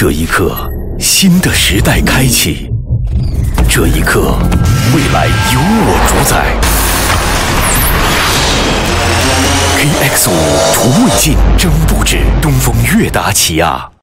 这一刻，新的时代开启。这一刻，未来由我主宰。KX5 图未尽，真不止。东风悦达起亚。